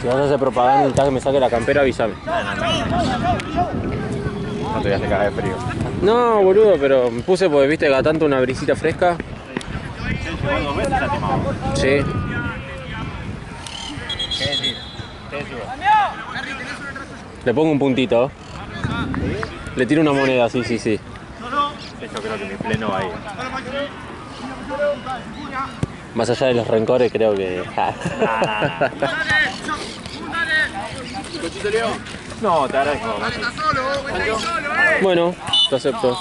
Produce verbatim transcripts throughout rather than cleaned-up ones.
Si vas a hacer propaganda y necesitas que me saque la campera, avísame. No, no, no. No te voy a hacer cagar de frío. No, boludo, pero me puse porque viste que a tanto una brisita fresca. ¿Llegó dos veces la timado? Sí. ¿Qué decir? ¿Qué decir vos? Le pongo un puntito. Le tiro una moneda, sí, sí, sí. Yo creo que mi pleno va a ir. Más allá de los rencores, creo que... No, te agradezco. Bueno, te acepto.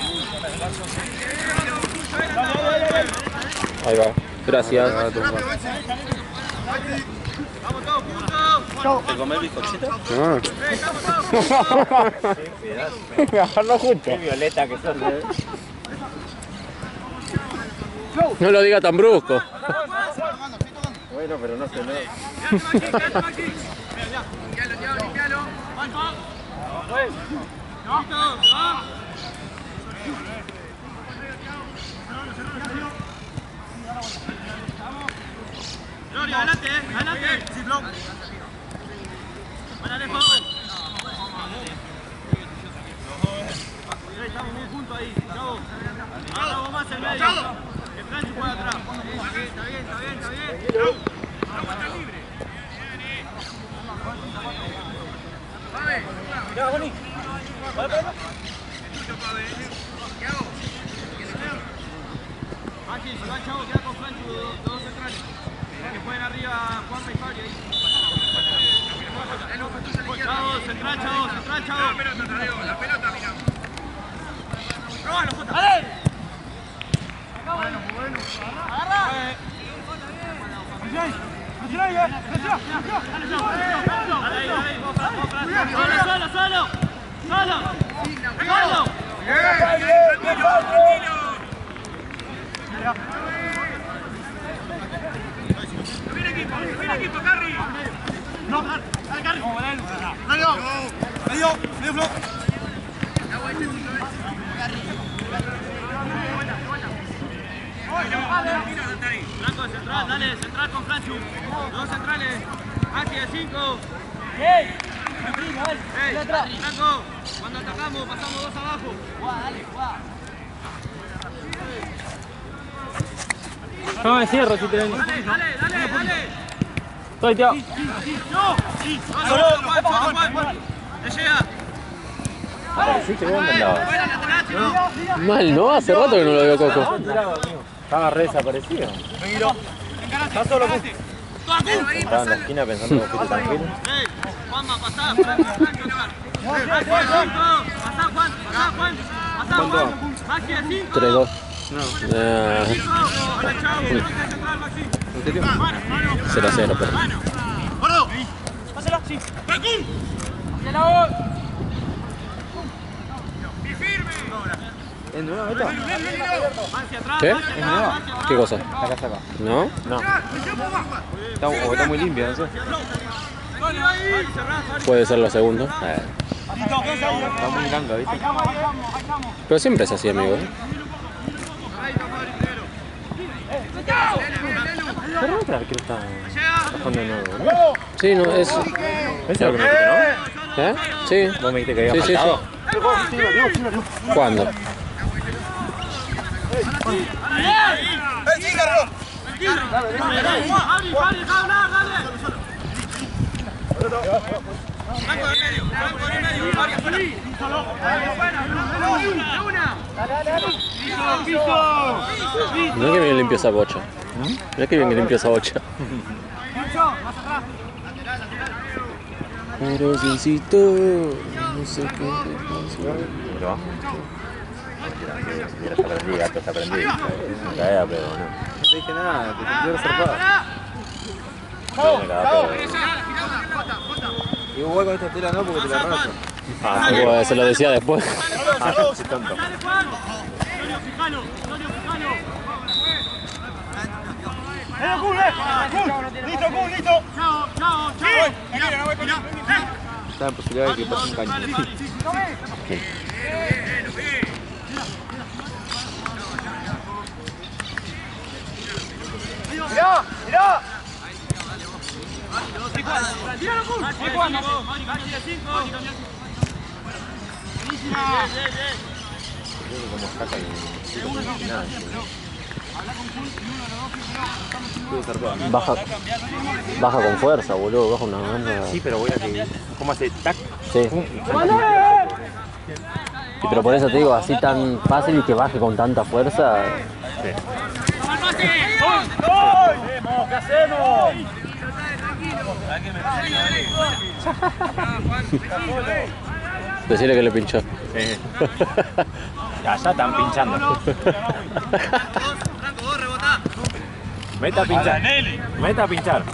Ahí va. Gracias. ¿Te comés bizcochito? Ah. Agarró justo. Qué violeta que sos, ¿eh? No lo diga tan brusco. Bueno, pero no sé nada. Gloria, adelante, adelante. Para lejos. Estamos muy juntos ahí, chavo. Ahora vos más el medio. Que Franchi juega atrás. Está bien, está bien, está bien, está bien. Ahora está libre. Ya, Boni. Maxi, si va Chavo, queda con Franchi dos centrales. Que jueguen arriba Juanpa y Fabio ahí. Chavo, central, Chavo, central, Chavo. La pelota, Tadeo, la pelota, mira. ¡Róbalo, Jota! ¡Dale! Bueno, bueno. ¡Agarra! ¡Solo, solo, solo! ¡Solo! ¡Solo! ¡Mira equipo! ¡Mira equipo, Carri! ¡No! ¡Dale, Carri! ¡Dale! ¡Medio! ¡Medio flow! Franco central, dale, central con Franchu. Dos centrales. Maxi de cinco. ¡Ey! ¡Ey! Franco, cuando atacamos pasamos dos abajo. ¡Guau, dale, guau! No me cierro si te ven. Dale, dale, dale, dale. Estoy, tío. ¡No! ¡Sí! ¡Solo! ¡Juan, Juan, Juan! ¡Le llega! Sí, que vos andabas. ¡Fuera, lateral, chico! Mal, ¿no? Hace rato que no lo veo, Coco. Estaba re desaparecido. ¡Está solo, Coco! Estaba en la esquina pensando que fuiste tranquilo. ¡Ey! Juanma, pasá, Franco, Franco, Maxi de cinco. Pasá, Juan, pasá, Juan. Pasá, Juan. Maxi de cinco. tres dos. No. Ah, Hola, chavo. Central, Maxi. ¿En serio? cero a cero, pero. ¡Gordo! ¡Pásala! ¡Sí! ¡Pacún! ¡Hacia la voz! ¡Y firme! ¿En nueva meta? ¡Hacia atrás! ¿Qué? ¡Hacia atrás! ¿Qué cosa? Acá, acá. ¿No? No. Está, o está muy limpia, no sé. Puede ser lo segundo. Eh. Está muy blanca, ¿viste? Pero siempre es así, amigo. ¿eh? Pero otra vez que está bajando de nuevo, ¿no? Sí, no, es. ¿Ese es lo que me dijiste, no? ¿Eh? Sí. Vos me dijiste que había Sí, sí, faltado. sí. ¿Cuándo? Mirá que bien limpio esa bocha. Mirá que bien que limpio esa bocha. Pero necesito, no sé qué te pasa. Pero mira, te aprendí, gato, te aprendí. Es una caída, pero no. No te dije nada, te quiero zarpado. Me cagaba, pero... Y vos con esta tela no, porque te la raso. Ah, bueno, se lo decía después. Ah, sí, tonto. ¡Listo, Kun, listo! ¡Chao, chao, chao! Está en posibilidad de que pase un caño. ¡Mirá! ¡Mirá! Como saca y nada. Baja, baja con fuerza, boludo, baja una banda. Sí, pero voy a que. ¿Cómo hace? ¡Tac! Sí. Y pero por eso te digo, así tan fácil y que baje con tanta fuerza. Sí. ¿Qué hacemos? Decirle que le pinchó. Eh. Ya, ya están pinchando. Meta a pinchar. Meta a pinchar.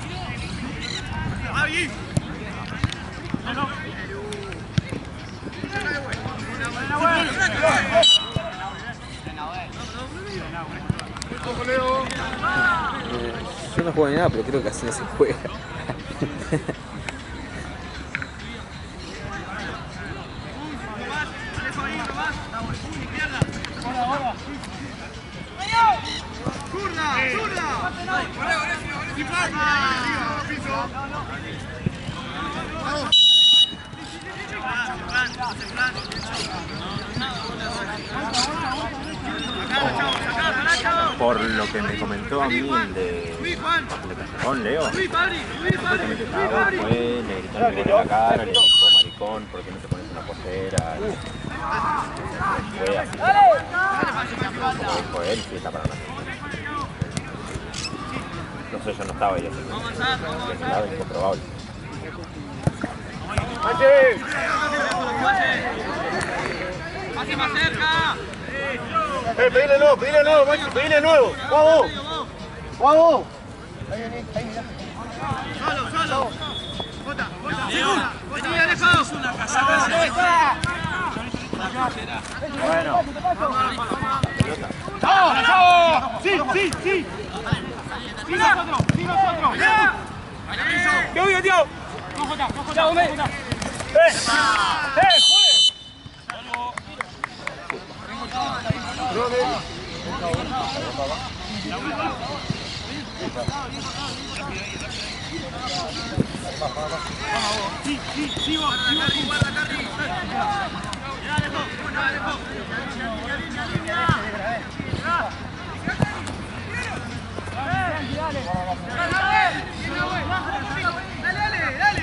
Eh, yo no juego ni nada, pero creo que así no se juega. Por lo que me comentó a mí el de, el de Callejón, Leo, supuestamente estaba, fue, le gritaron en la cara, le dijo maricón, ¿por qué no te pones una posera? Fue así, como dijo él, sí está para nada. No sé, yo no estaba ahí, así que es nada incomprobable. ¡Pase más cerca! Eh, pedile nuevo, pedile nuevo, Maxi, pedile nuevo. ¡Vamos! ¡Vamos! ¡Solo, solo! ¡Bota, bota! ¡Segura! ¡Botilla, Alejo! ¡Es una casada! Bueno. ¡Chao, chao! ¡Sí, sí, sí! ¡Sí nosotros! ¡Sí nosotros! ¡Qué obvio, tío! ¡No, Jota! ¡No, Jota! ¡Chao, ¡Eh! ¡Eh, juegue! Sí, sí, sí, vos, sí, vos, guarda, Carri. Ya, Alejo, ya, Alejo. Dale, dale, dale.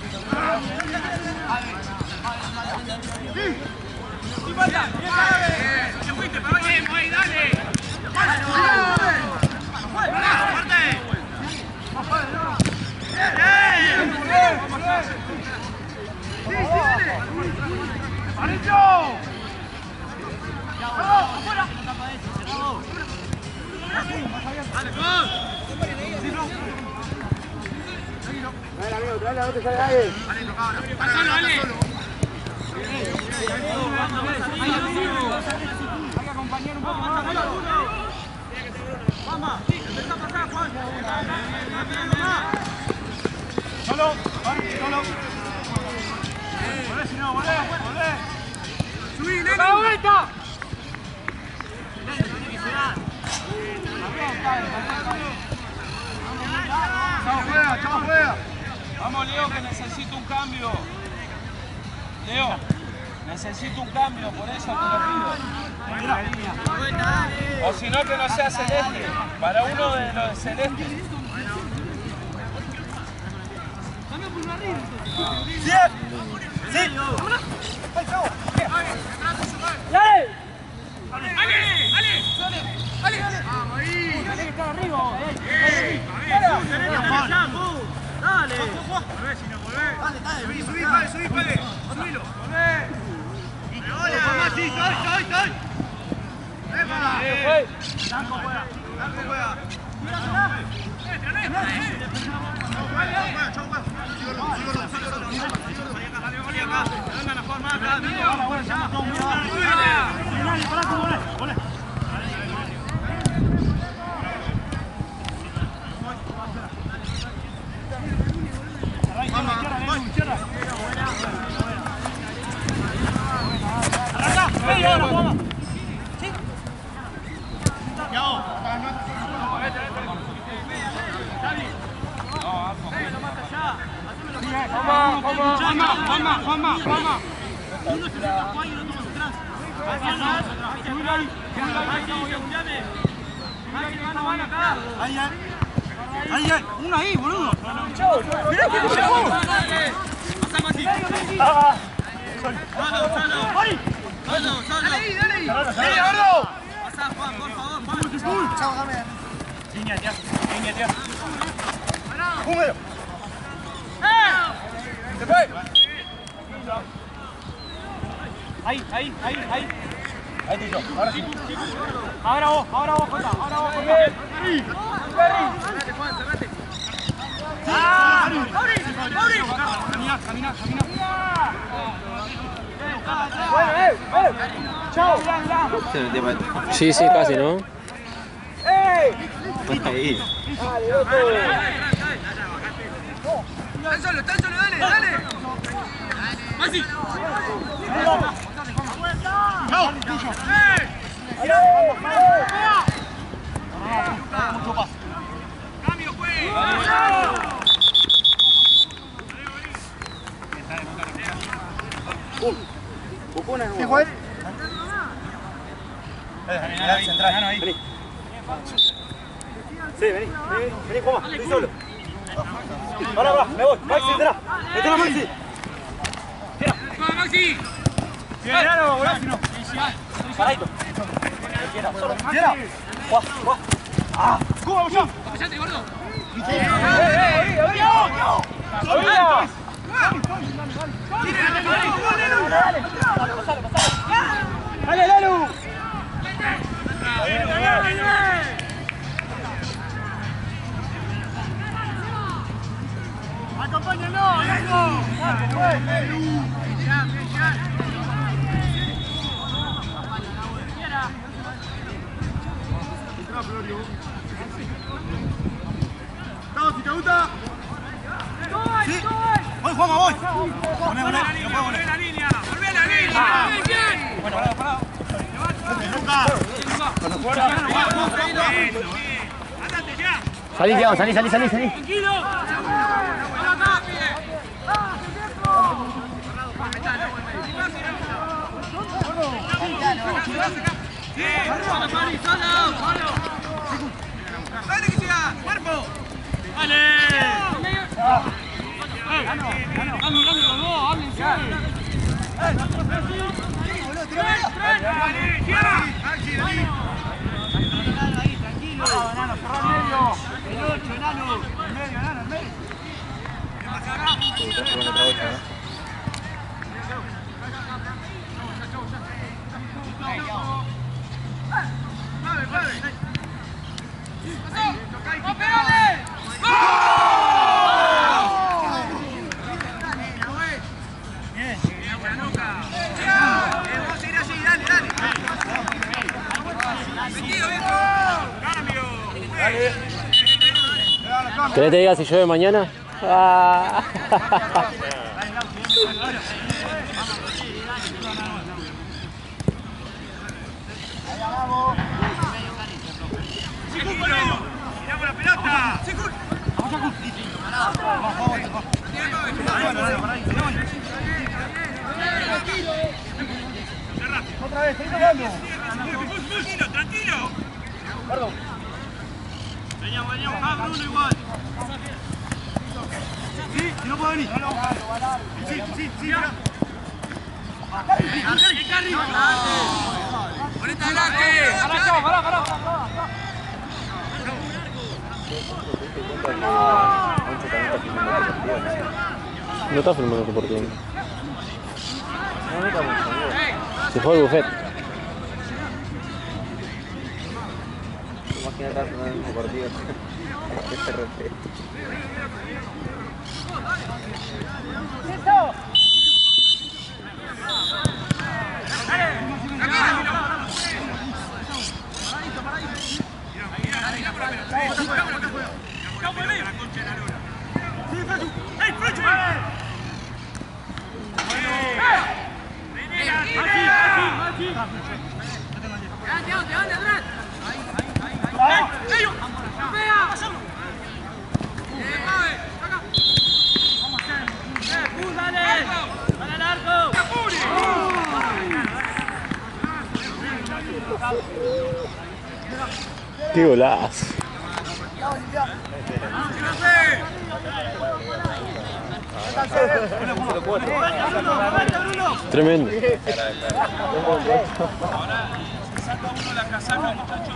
Sí. Sí, falta. Te fuiste, pero bien, ahí, dale. ¡Fuerte! ¡Sí, sí, dale! ¡Parecho! ¡Afuera! ¡Dale, gol! Dale, amigo, tráela, no te salga ahí. ¡Dale, tocado! ¡Pasalo, dale! Hay que acompañar un poco más. ¡Vamos! ¡Empezá a pasar, Juan! Solo, solo. Volvé, si no, volvé, volvé. ¡Subí, Nene! ¡Da vuelta! Chao, juega, chao, juega. Vamos, Leo, que necesito un cambio. Leo, necesito un cambio, por eso te lo pido. O si no, que no sea celeste. Para uno de los celestes. ¡Sí! ¡Sí! ¡Dale! ¡Ale! ¡Ale! ¡Ale! ¡Vamos ahí! ¡Dale que está arriba! ¡Eh! ¡Dale! Volvé, si no, volvé. Dale, dale. Subí, subí, Pale, subí, Pale. Subilo. Volvé. ¡Hola! ¡Sí, estoy, estoy, estoy! ¡Épala! Blanco juega. ¡Blanco juega! Juanma, Juanma, Juanma, Juanma, Juanma. Uno se saca Juan y el otro más atrás. Ahí, ahí, ahí, uno ahí, boludo. Mirá que te llamó. Pasamos así. Solo, solo. Solo, solo. Dale ahí, dale ahí. Dale, gordo. Pasá, Juan, por favor, Juan. Chao, dame. Línea, tío. Línea, tío. Húmedo. Se fue. Ahí, ahí, ahí, ahí. Ahí estoy yo, ahora sí. Ahora vos, ahora vos, Jota, ahora vos, Jota. Cerrate, Juan, cerrate. ¡Ah! ¡Mauri! ¡Mauri! Camina, camina, camina. Bueno, eh, eh. Chao, ya, Sí, sí, casi, ¿no? ¡Ey! Ahí. Están solo, están solo, dale, dale. Maxi. ¡Chao! ¡Eh! Mucho paso. Cambio, pues. ¿Sí, juez? Eh, central, ahí. Vení. Sí, vení, vení, vení, Juanma, estoy solo. Ahora, ahora, me voy, Maxi, entra. Entra, Maxi. ¡Vamos, Maxi! Tira, no, boludo, si no. Paradito. Tira. Juá, juá. Ah, ¿cómo vamos yo? ¡Apoyate, gordo! ¡Eh, eh, eh! ¡Yo! ¡Yo! ¡Dale, Lalu! ¡Acompáñalo! ¡Vamos, si te gusta! ¡Sí! ¡Voy, Juanma, voy! ¡Poné, poné! ¡Volvé a la línea! ¡Volvé a la línea! ¡Bien! Bueno, parado, parado. ¡Andate ya! Salí, Tiago, salí, salí, salí, salí. ¡Tranquilo! ¡Vamos acá, pibe! ¡Sí! ¡Solo, Mari, solo! ¡Solo! ¡Dale que siga! ¡Cuerpo! ¡Dale! ¡Dame, dame los dos! ¡Háblense! ¡Dale! ¡Tierra! ¡Maxi, vení! Ahí, tranquilo. ¡Enano, cerrá el medio! ¡El ocho, enano! ¡El medio, enano, el medio! ¡Mueve, mueve! ¡Pasó! ¡Pégale! Bien. Vamos a seguir así, dale, dale. Metido, viejo. Cambio. Dale. ¿Querés que te diga si llueve mañana? Ah. ¡Sigur, Moreno! ¡Tiramos la pelota! ¡Sigur! Otra vez, estoy tocando. Tranquilo, tranquilo. Perdón. Veníamos, veníamos, ah, Bruno igual. Sí, si no puedo venir. Sí, sí, sí, mira. ¡Carri! ¡Ponete adelante! Pará, chavo, pará, pará. No está filmando tu partido. Se fue al buffet. Imagínate estar en el mismo partido. Este respeto. Qué golazo. Tremendo. Ahora saca uno la casaca, muchacho.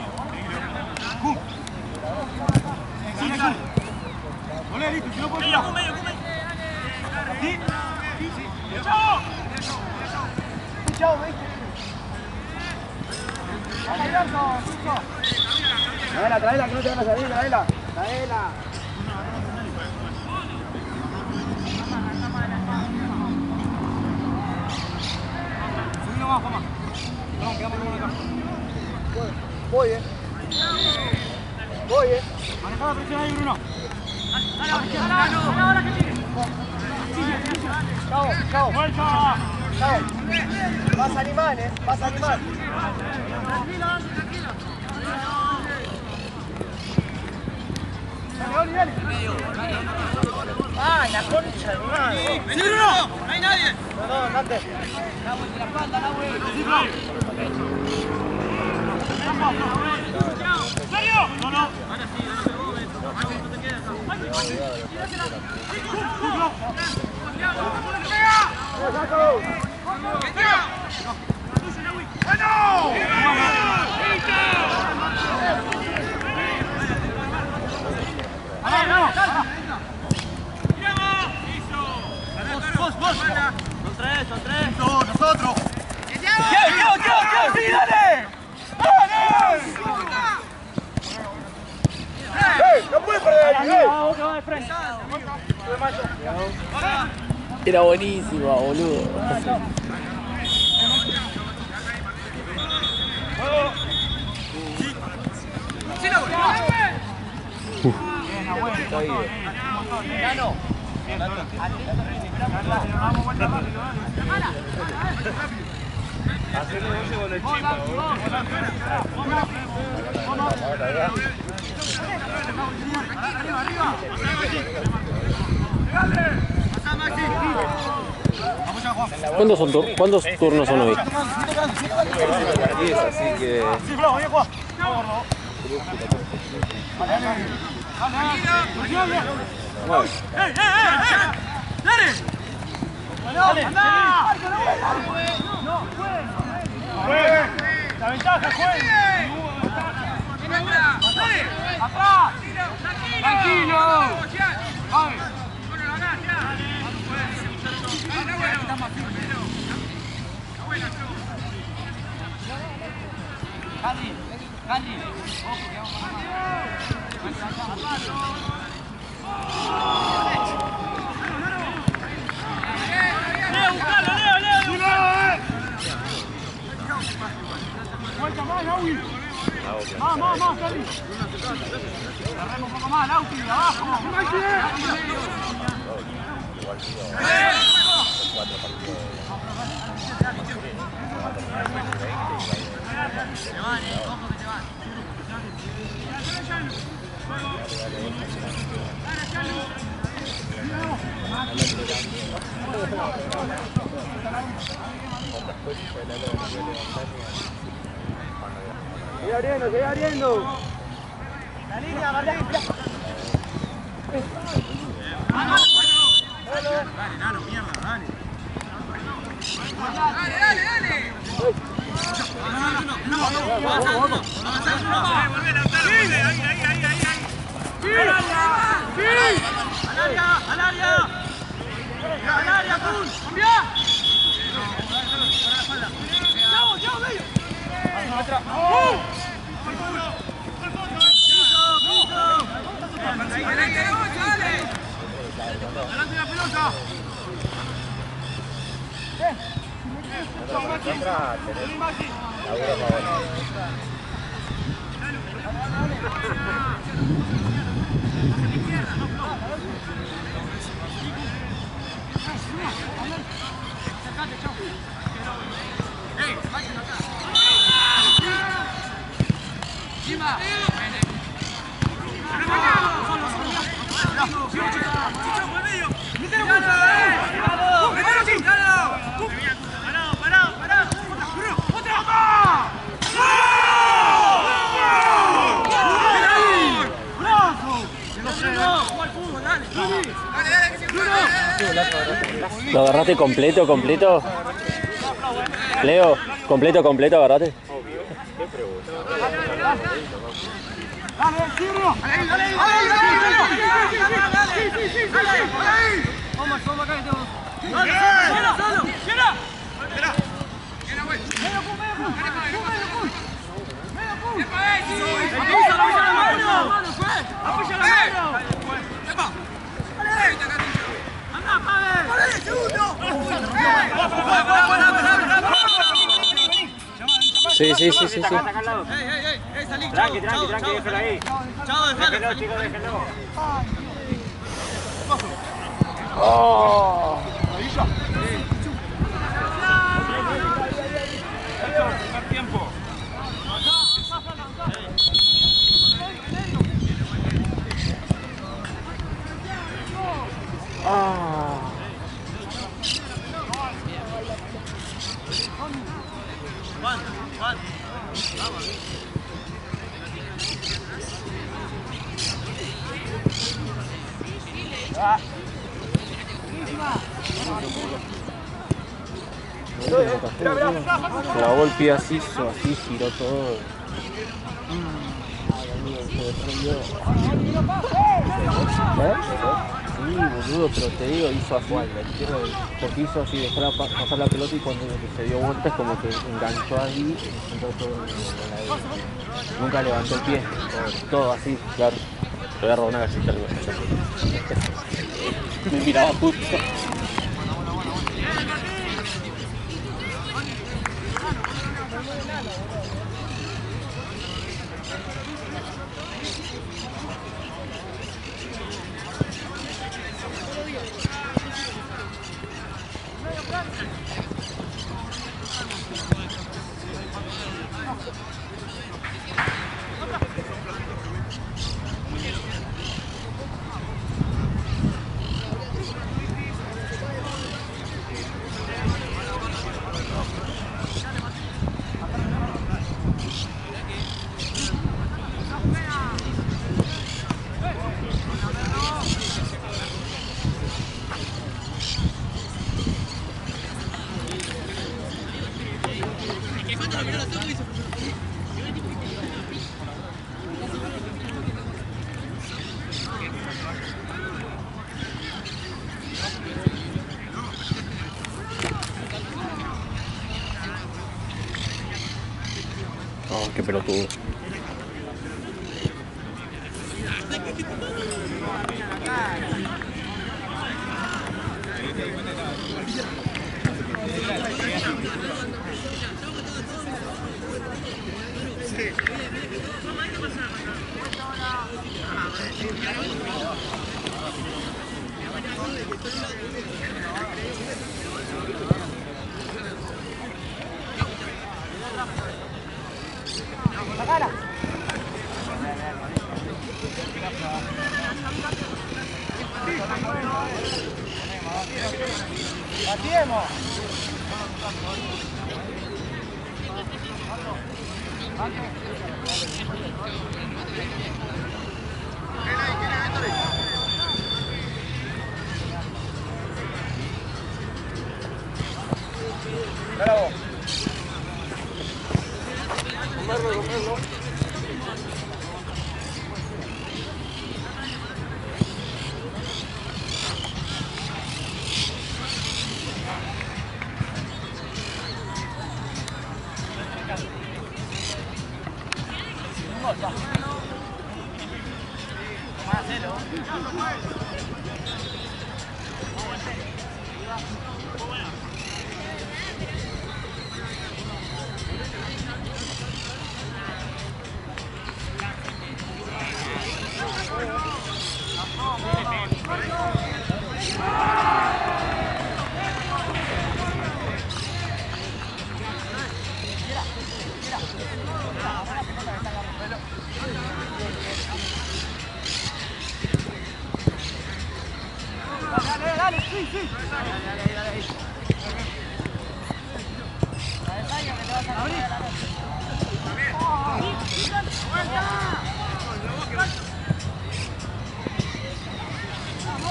Traela, traela, que no te van a salir, traela. Traela. Subilo más, Juanma. Vamos, quedamos uno acá. Voy, eh. Voy, eh. Maneja la presión ahí, Bruno. Dale, dale, dale, ahora que tire. Chao, chao. Vuelta. Chao. Vas a animar, eh. Vas a animar. Tranquilo, tranquilo. Dale, dale, dale. Ah, la concha de madre. ¡Vení, Bruno! ¡No hay nadie! No, no, andate. La vuelta, la espalda, la vuelta. ¿Serio? No, no. Ahora sí, no te quedes. Vos, vos. Son tres, son tres. Nosotros. ¡Qué, qué, qué, qué! ¡Sí, dale! ¡Eh! ¡No puedes perder aquí! Era buenísima, boludo. ¿Cuántos, son tur ¿Cuántos turnos son hoy? diez, así que... Sí, bravo, bien, Juan. ¡Eh, eh, eh! ¡Dale! ¡Dale! ¡Anda! ¡Juegue! ¡La ventaja, juegue! ¡Atrás! ¡Tranquilo! ¡Vale! Candy, Candy, ojo que vamos a ganar. Leo, buscalo, Leo, Leo, Leo. ¡Vuelta más, Lauti! ¡Más, más, más, Candy! Agarremos un poco más, Lauti, abajo. Se van, eh, ojo que se van. Sigue abriendo, sigue abriendo. La línea, Martín. Dale, nano, mierda, dale. Dale, dale, dale. No, no, no, avanzar uno, avanzar uno. Volver a lanzar, ahí, ahí, ahí, ahí, ahí. ¡Sí! ¡Sí! ¡Al área, al área! ¡Al área, Kun! ¡Cambia! ¡Chao, chao, medio! ¡Uh! ¡Adelante la pelota! Atrás, tenés laburo favorito. ¡Otra! ¿Lo agarraste completo, completo? Leo, completo, completo, agarraste. Dale, sí, Bruno. Dale, dale, dale, dale. Vamos, vamos acá que tengo. Dale, solo, solo. Llena. Espera. Llena, güey. Medio pum, medio pum. Medio pum. Medio pum. Apoya la mano. Apoya la mano. Epa. Dale. Anda, Pavel. Dale, segundo. Sí, sí, sí, sí, sí. Ey, ey, ey, ey, salí, Tranqui, chao, tranqui, chao, tranqui, déjalo ahí. chao, déjalo. Déjelo, chicos, déjelo. Oh. Primer tiempo. Ah. Juan, Juan. Clavó el pie así, así, giró todo. Ay, amigo, se desprendió. ¿Eh? Sí, boludo, pero te digo, hizo así, la izquierda, porque hizo así, dejó la, pasar la pelota y cuando se dio vueltas como que enganchó ahí y entró todo en la de... Nunca levantó el pie, todo, todo así, claro. Te voy a robar una galleta. Me miraba justo. Oh, qué pelotudo.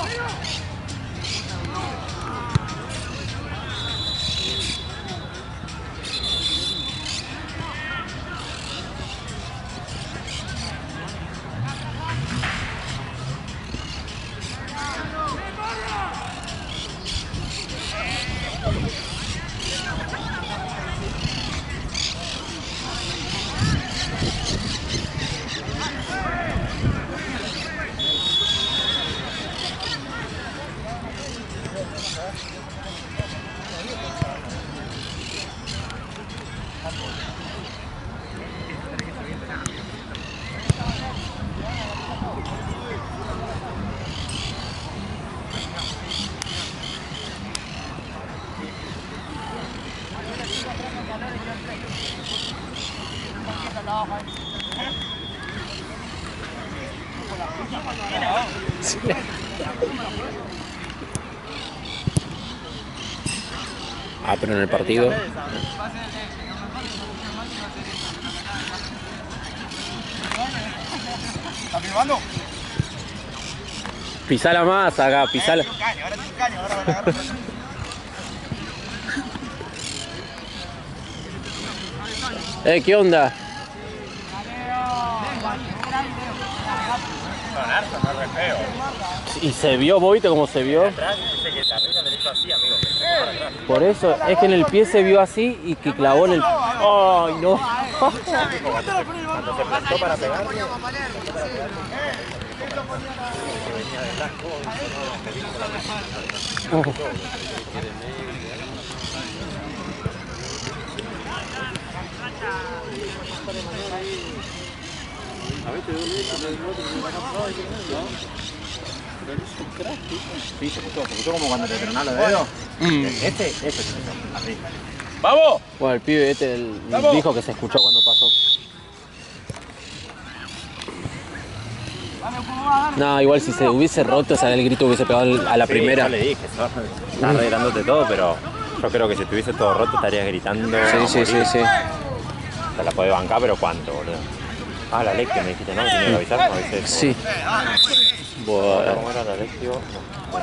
Ah, pero en el partido. ¿Está filmando? Pisala más acá, pisala. Ahora tiene un caño, ahora tiene un caño, ahora van a agarrar. Eh, ¿qué onda? Sonarzo, no es re feo. Y se vio, ¿vos viste cómo se vio? Atrás dice que la regla le hizo así, amigo. Que se fue para atrás. Por eso, es que en el pie se vio así y que clavó en el... ¡Ay, no! Cuando se plantó para pegarle, Venía de blanco. sí, se escuchó, se escuchó como cuando te tronás los dedos. Mm. Este, este se escuchó, así. ¡Vamos! Bueno, el pibe este el- ¡Vamos! dijo que se escuchó cuando pasó. No, igual si se hubiese roto, o sea, el grito hubiese pegado al- a la Sí, primera. yo le dije, estás arreglándote todo, pero yo creo que si estuviese todo roto estarías gritando. Sí, a sí, sí, morir. sí. Te la podés bancar, pero ¿cuánto, boludo? Ah, la Lectio me dijiste, ¿no? ¿Tenía que avisar? No avisé. Sí. ¿Cómo Bueno, era la Lectio? No.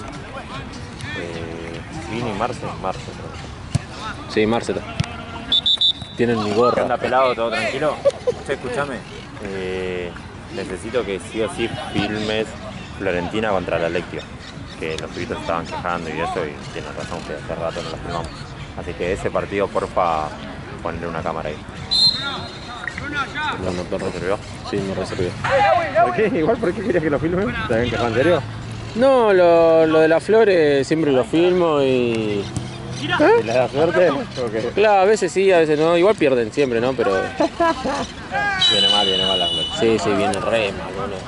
Eh, Vini y Marce, Marce creo. sí, Marceta. Tienen mi ¿Qué gorra. onda, pelado? ¿Todo tranquilo? Che, escuchame. Eh, necesito que sí o sí filmes Florentina contra la Lectio. Que los pibitos estaban quejando y eso, y tienen razón que hace rato no lo filmamos. Así que ese partido, porfa, ponerle una cámara ahí. Bueno, perro. ¿Te sirvió? Sí, me reservió. ¿Por qué? Igual, ¿por qué querías que lo filmen? ¿Te habían quejado en serio? No, lo, lo de las flores siempre lo filmo y... ¿Y le da suerte? ¿O qué? Claro, a veces sí, a veces no. Igual pierden siempre, ¿no? Pero Viene mal, viene mal la flor. sí, sí, viene re mal, boludo.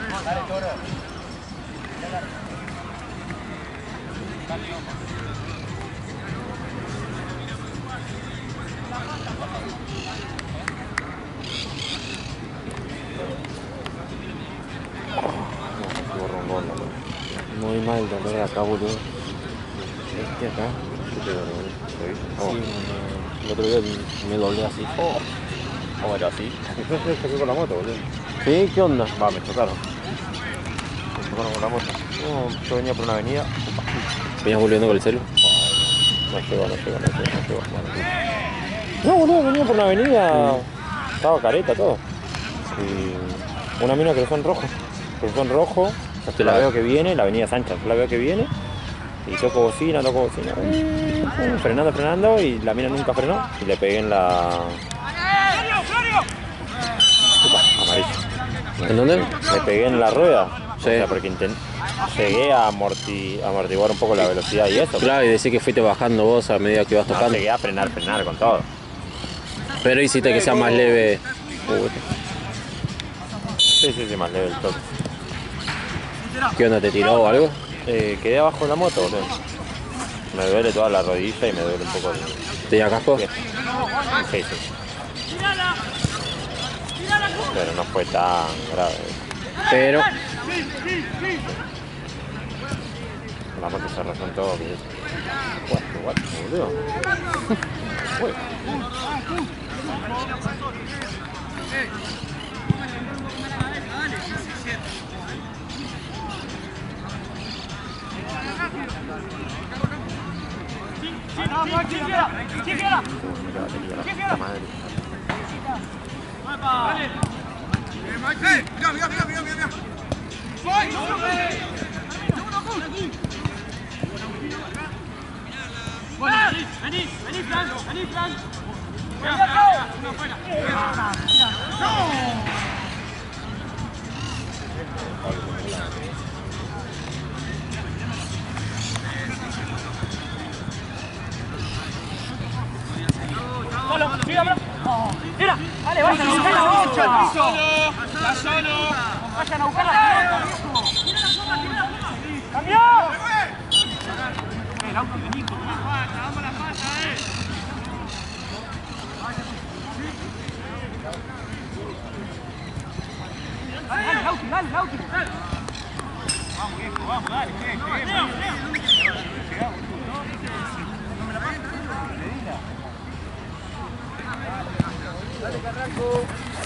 Muy mal el dolor acá, boludo. Este acá. ¿Qué te duele, boludo? Sí, me- el otro día me doblé así. ¿Cómo era así? Yo se choqué con la moto, boludo. ¿Sí? ¿Qué onda? Va, me chocaron. Me chocaron con la moto. No, yo venía por una avenida. ¿Venías volviendo con el celu? No llegó, no llegó, no llegó, no llegó. No, boludo, venía por una avenida. Estaba careta todo. Y una mina cruzó en rojo. Cruzó en rojo. Yo la veo que viene, la avenida Sancha, yo la veo que viene. Y toco bocina, toco bocina. eh, Frenando, frenando. Y la mina nunca frenó. Y le pegué en la. Upa, amarillo. ¿En dónde? Le pegué en la rueda. Sí. O sea, porque intent- llegué a amorti- amortiguar un poco la velocidad y eso. Claro, y decís que fuiste bajando vos a medida que ibas No, tocando. llegué a frenar, frenar con todo. Pero hiciste que sea más leve. Uy, Sí, sí, sí, más leve el toque. ¿qué onda? ¿Te tiró o algo? Eh, quedé abajo de la moto, boludo. Me duele toda la rodilla y me duele un poco el ¿Tenía casco? pie. Sí, sí. Pero no fue tan grave. Pero... La moto se arrastró en todo. Que... What, what, boludo. Uy. Vení, vení, Fran, vení, Fran. Uno afuera. Solo, sígamelo. Mira, dale, vayan a buscar la bocha. ¡Está solo! Vayan a buscar la pelota, viejo. ¡Cambió! El auto de Nico. Vamos la falta, eh. Dale, dale, Lauti, dale, Lauti. Vamos, viejo, vamos, dale, que, que, Dale, Carranco.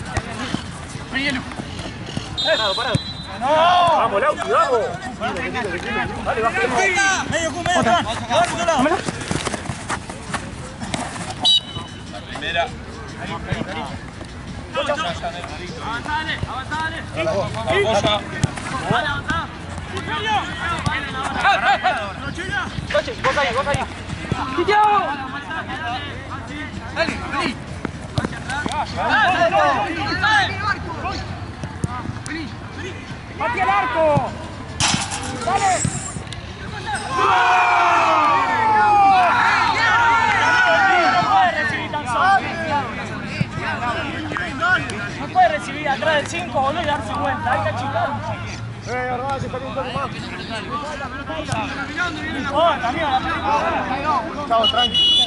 Parado, parado. No. Vamos, Lauti, vamos. Dale, bajemos. Medio cu, medio Fran. Agarra tu lado. La primera. Avanzale, avanzale. Vamos, Boya. Dale, avanzá. Coche, vos ahí, vos ahí. ¡Chiquio! Dale, vení. ¡Mati al arco! ¡Dale! No puede recibir tan solo. No puede recibir atrás del cinco, boludo, y darse vuelta. Hay que achicar. Eh, verdad, se salió un poco más. Oh, también la película. Chao, tranqui.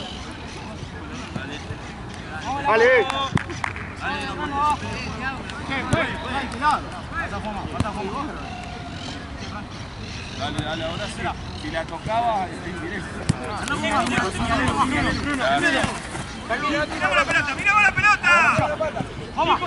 Dale. Dale, dale, ahora sí. Si la tocaba, está indirecto. ¡Miramos la pelota! ¡Miramos la pelota! ¡Vamos!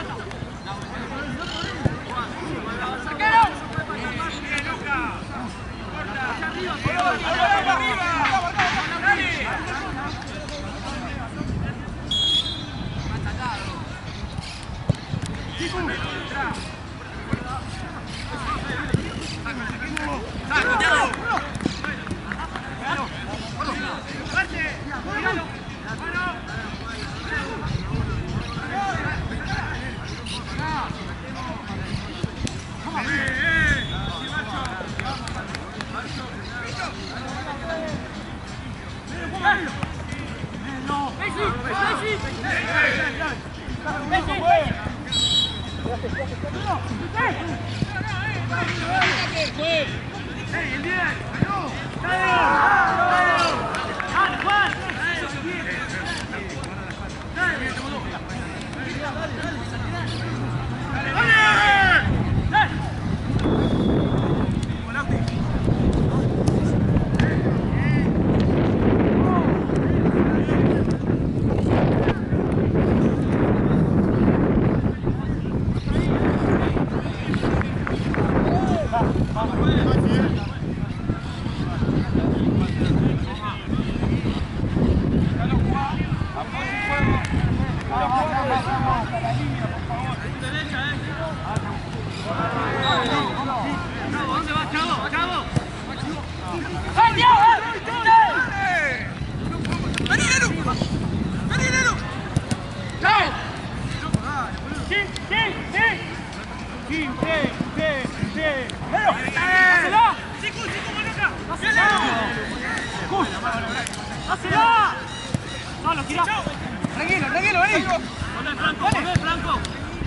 Tranquilo, tranquilo, vení. ¡Volvé, Franco! ¡Volvé, Franco!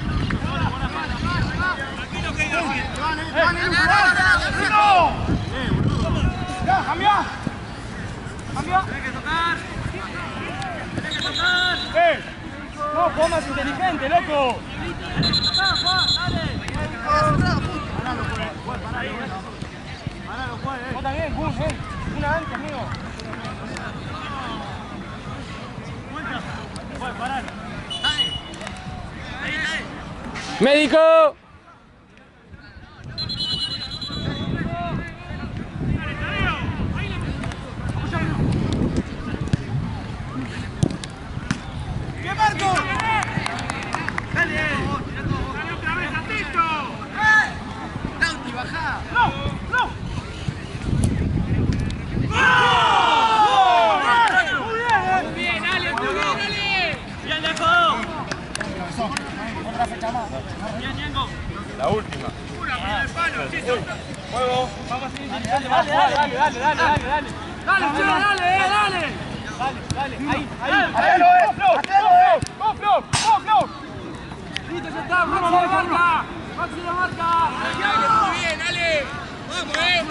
Tranquilo que yo sigue. Ya, cambia. Cambia. Tienes que tocar. Tienes que tocar. Eh. No, juega más inteligente, loco. Tienes que tocar, Juan. Dale. Vos también, Gus, eh. Una antes, amigo. ¡Médico! Ahí, dale, dale, dale, dale, dale, dale. Dale, che, dale, eh, dale. Dale, dale, ahí, ahí. Hacelo, eh, Flor, hacelo, eh. Go, Flor, go, Flor. Listo, ya está, Maxi la marca. Maxi la marca. Dale, muy bien, dale. Vamos, eh.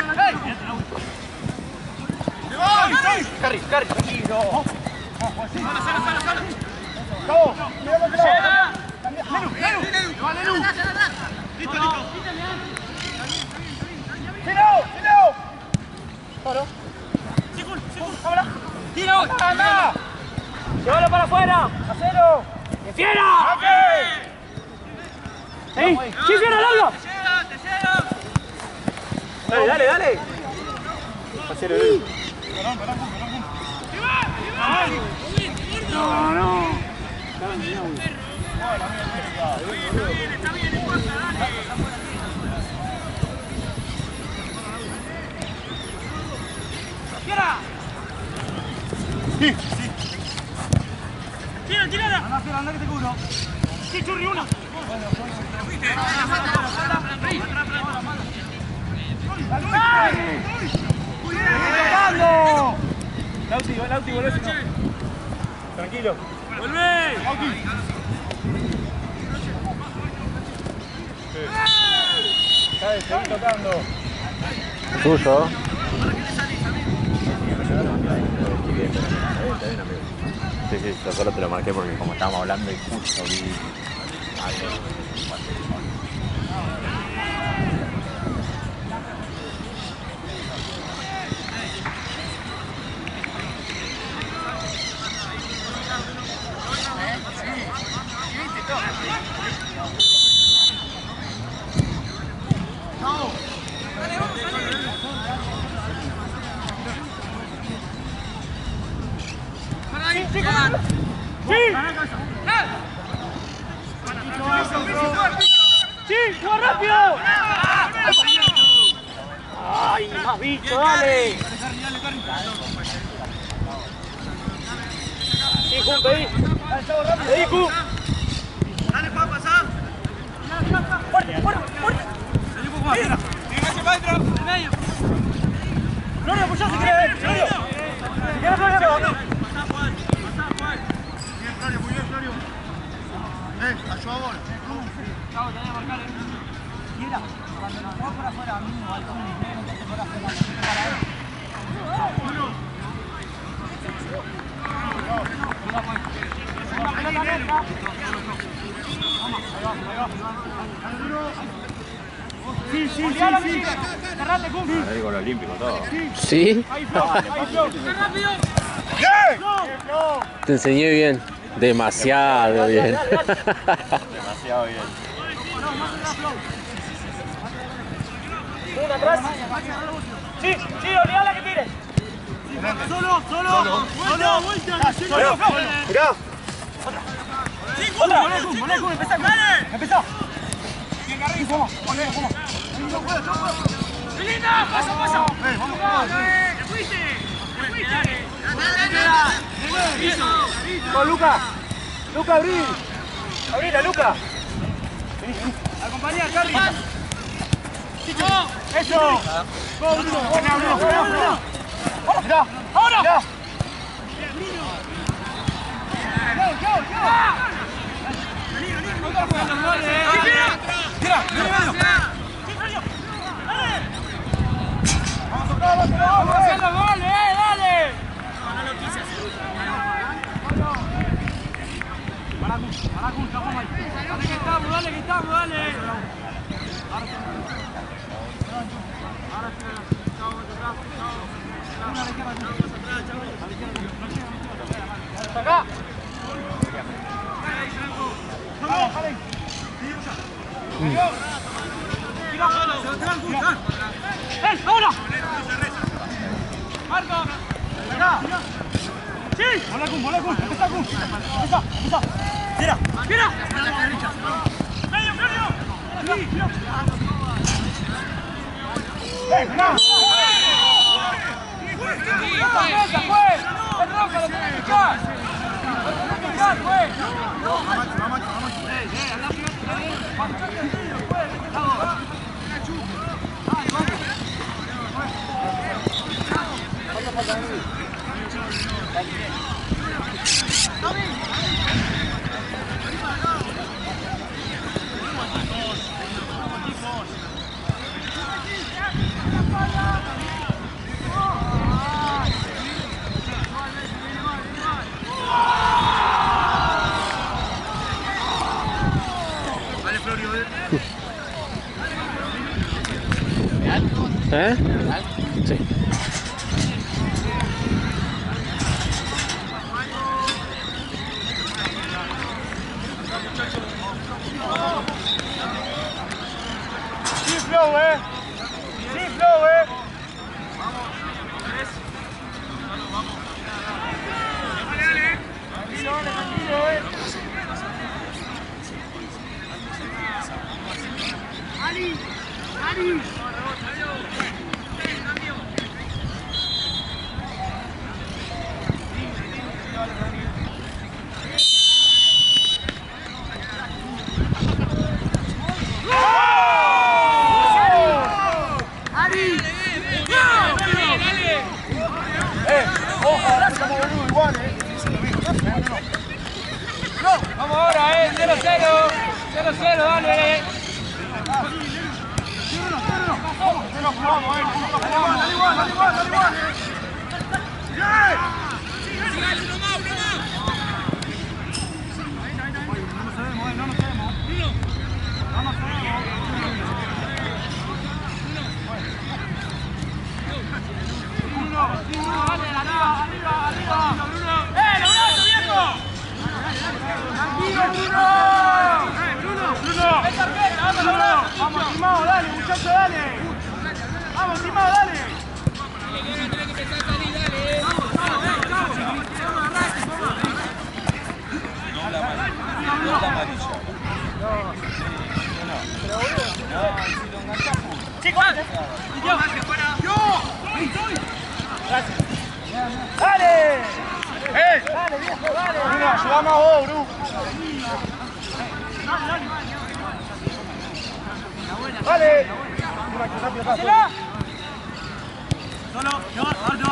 Carry, carry, tranquilo. Sala, sala, sala, sala. Vamos, miramos el lado. Lelu, Lelu. Lelu. Va, Lelu. Listo, listo. ¡Sileo! ¡Sileo! Solo. Sigul, Sigul. ¡Cámara! ¡Tiro! ¡Anda! ¡Llévalo para afuera! ¡Hacelo! ¡De fiera! ¡Ey! ¡Sí, fiera, larga! ¡Te llega, te llega! Dale, dale, dale. Hacelo, Lelu. No, no. Está bien, está bien, no importa, dale. ¡Fiera! Sí, sí. ¡Tira, tirala! Anda, Fiera, anda que te cubro. ¡Sí, churri, una! ¡Tocando! Lauti, Lauti, volvés. Tranquilo. ¡Volvé! Lauti. Sabes, seguí tocando. Tuyo. Sí, sí, yo solo te lo marqué porque como estábamos hablando y justo vi algo. ¡Sí! ¡Juega rápido! ¡Ay, más bicho, dale! Sí, Kun, pedí. Pedí, Kun. Dale, Juan, pasá. ¡Fuerte, fuerte, fuerte! Salí un poco más, mira. Tiraste para adentro. En medio. Florio, apoyá si querés. Florio. Si querés, Florio, pegate. Pasá, Juan. Pasá, Juan. Bien, Florio, muy bien, Florio. Eh, ayuda ahora. Chavo, te voy a marcar, eh. Mira, cuando nos vamos por afuera a mí o al común, no te por afuera, para él. Uno. Una pelota nuestra. Vamos, ahí va, ahí va. Sí, sí, sí, sí. Cerrate, Kun. Ahí con lo olímpico todo. ¿Sí? Ahí, Flo, ahí, Flo. ¡Rápido! ¡Bien! ¡Flo! Te enseñé bien. Demasiado bien. Demasiado bien. Una atrás. Sí, sí, obligala que tire. Solo, solo, solo, vuelta, Solo, mirá. Otra. Moné, Kun, Moné, Kun, empezá, dale. Empezá. Bien, Garrido, vamos. Moné, vamos. ¡Qué linda! ¡Pasa, pasa! Ven, vamos, vamos. ¡Te fuiste! ¡Te fuiste! ¡Dale, dale! Con Luca. Luca, abrí. Abrila, Luca. Acompañá, Carly. Eso. Go, Bruno. Frená, Bruno, frená, frená. Mirá. Ahora. Mirá. Tira, medio, medio. Vamos a tocar, vamos a tocar. ¡Dale, eh, dale! Para Kun, para Kun, estamos ahí. Dale que estamos, dale que estamos, dale. Acá. Vamos, jale. ¡Eh, ahora! ¡Marco! Acá. ¡Sí! Mola Kun, mola Kun. Empezá Kun. Empezá, empezá. Tira. ¡Mira! ¡Medio, medio! ¡Sí! ¡Eh, acá! ¡Esa fue! ¡El roja lo tiene que picar! ¡Lo tiene que picar, fue! ¿Eh? Sí. Sí, flow, eh. Sí, flow, eh. Tranquilo, dale, tranquilo, eh. Ali, Ali. Vamos ahora, eh, cero cero, cero cero, dale. Nos jugamos, eh, dale igual, dale igual, dale igual, dale igual. No nos sabemos, eh, no nos sabemos. No nos sabemos. Bruno, Bruno, dale, arriba, arriba, arriba. Bruno. ¡Eh, lograste, viejo! ¡Tranquilo, Bruno! ¡Eh, Bruno! ¡Bruno! ¡Es tarjeta! ¡Vamos, Bruno! ¡Vamos, Timao, dale, muchacho, dale! ¡Vamos, Timao, dale! Tiene que empezar a salir, dale. ¡Vamos, vamos, eh! ¡Vamos! ¡Vamos, arranque, vamos! No la amarilla. No la amarilla. No. Pero boludo. No, si lo enganchamos. ¡Chicos! ¡Yo! ¡Yo! ¡Gracias! ¡Dale! ¡Eh! ¡Dale, viejo, dale! Bruno, ayudame a vos, Bruno. ¡Dale! ¡Hacela! Solo, yo, yo.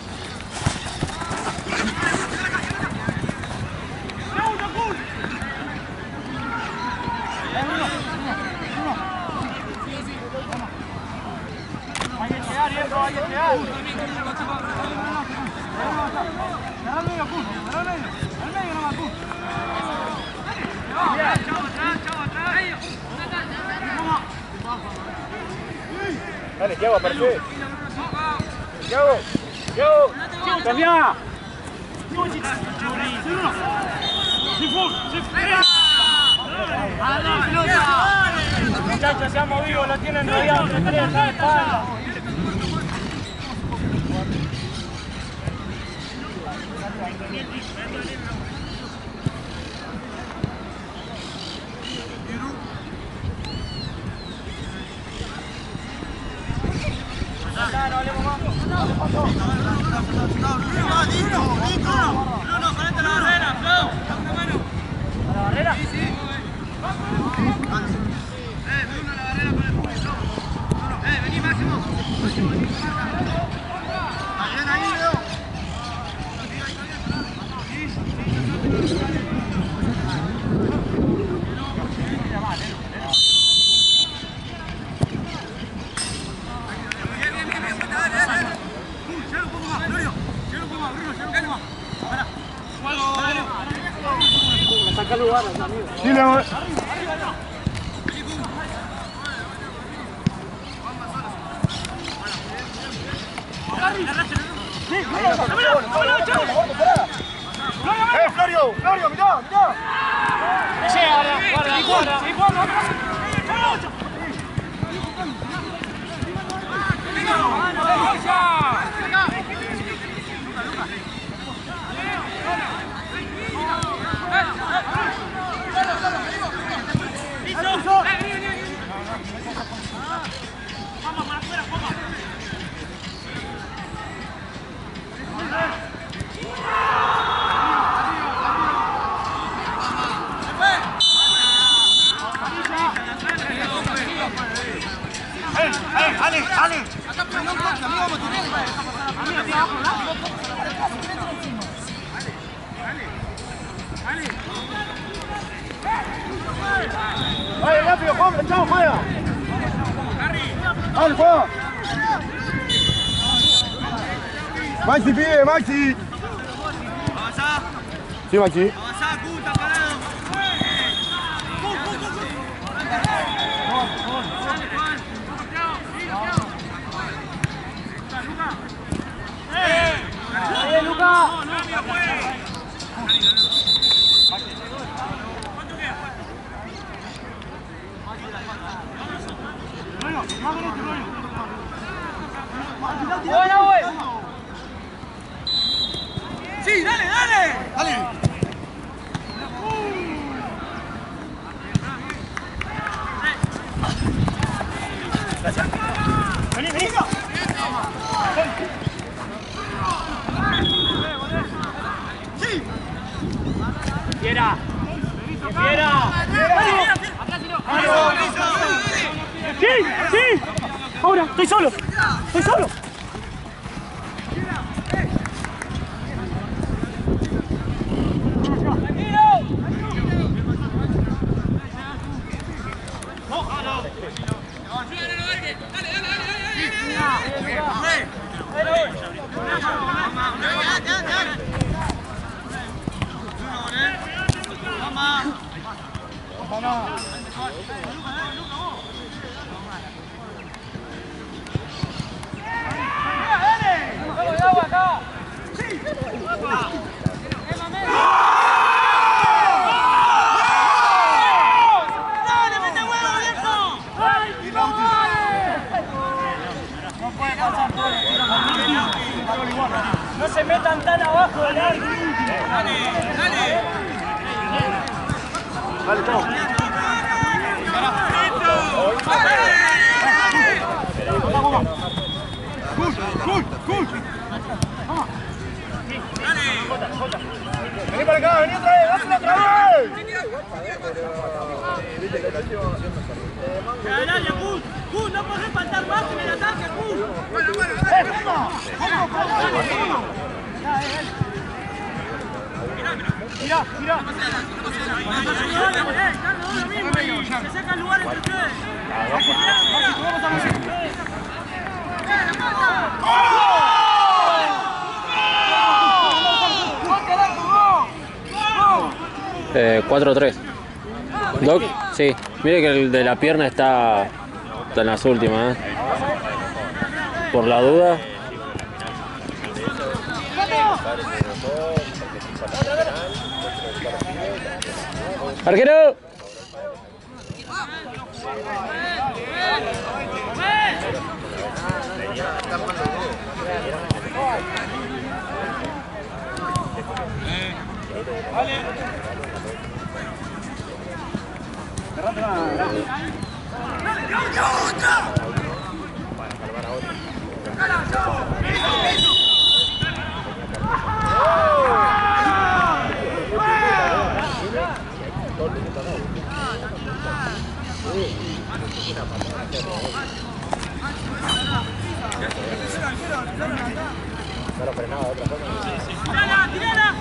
Hay que llegar, Diego, hay que llegar. Agarra el medio, Kun. Agarra el medio. Al medio nomás, Kun. Chavo atrás, chavo atrás. Dale, Thiago, aparece. Thiago, Thiago. Cambia. Muchachos, se han movido, lo tienen rodeado. Bruno, ponete la barrera, Flo. ¿A la barrera? Sí, sí. Eh, Bruno, la barrera con el público. Bruno, eh, vení, Máximo. Bien ahí, Leo. Saca lugar, amigo. Sí, Leo. ¡Eh, Florio! ¡Florio, mirá, mirá! Guarda, guarda, guarda. Sí, guarda, vamos para afuera, vamos. ¡Eh, eh, Ale, Ale! Acá, pero no, amigo, vamos a tener. Vale, rápido, Juan, chao, juega. Vale, juega. Maxi, pide, Maxi. Avanzá. Sí, Maxi. Avanzá, Q, está parado. ¡Eh, Luca! ¡Bueno, güey! ¡Sí, dale, dale! ¡Dale! Gracias. Vení, vení. ¡Sí! ¡Fiera! ¡Fiera! ¡Sí! ¡Sí! Ahora, estoy solo. Estoy solo. No se metan tan abajo del arco. Dale, dale. Dale, chao. Cool, cool, cool. Vamos. Vení para acá, vení otra vez, dásela otra vez. Dale, Q. Q, no podés faltar más en el ataque, Q. Bueno, bueno, ¡Eh, vamos! ¡Vamos, vamos! Mira, mira. Se saca el lugar entre ustedes. Eh, cuatro tres. Doc, sí. Mire que el de la pierna está, está en las últimas, ¿eh? Por la duda. ¡Arquero! ¡Tirala, tirala!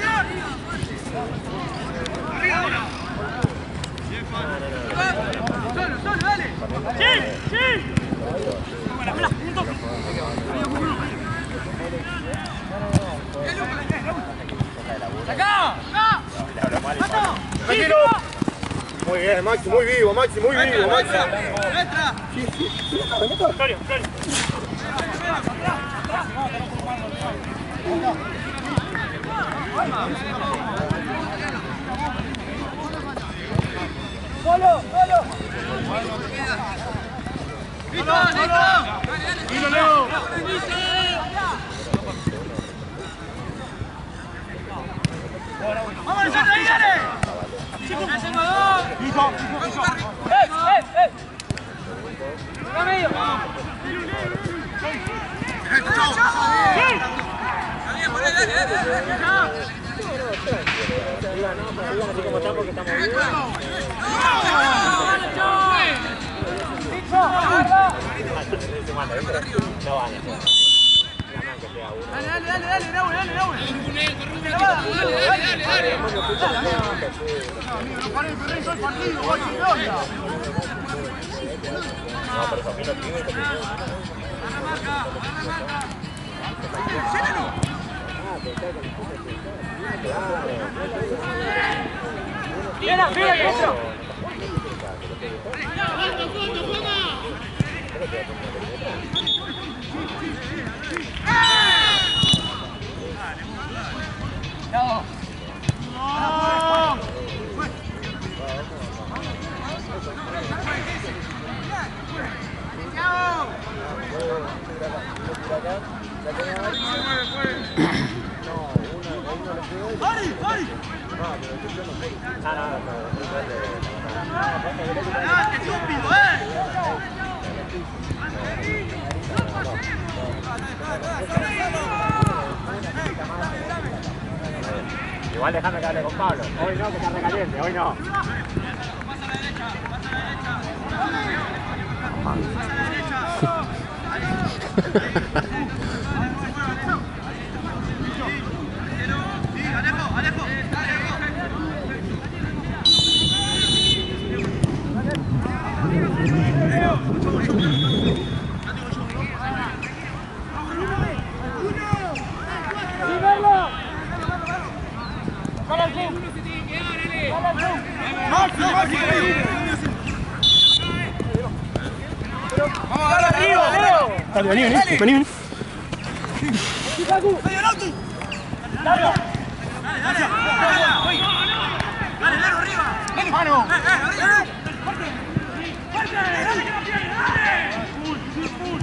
¡Solo, solo, dale! ¡Sí, sí! ¡Espera, espera, un toque! ¡Acá! ¡Acá! Tranquilo. Muy bien, Maxi, muy vivo, Maxi, muy vivo, Maxi. ¡Entra! Victoria, Victoria. ¡Solo, solo! ¡Listo, listo! ¡Listo, Leo! ¡Vamos, ahí, dale! ¡Hacemos dos! ¡Listo, listo! ¡Eh, eh, eh! ¡Está medio! No van a hacer. dale, dale, dale, Nahuel, dale, Nahuel. Dale, dale, dale, dale. No, amigo, no paré, pero hizo el partido, vos, ¿qué onda? No, pero también lo tiene que tener. Mira, mira, eso. Igual déjame que hable con Pablo. Hoy no, que está recaliente, hoy no. Pasa a la derecha, pasa a la derecha. Pasa a la derecha. Sí, Alejo, Alejo. Dale, vení, vení, vení, vení. Dale, dale. Dale, dale, arriba. Dale, mano. Eh, eh, arriba. Fuerte. Fuerte. Dale. Full, full.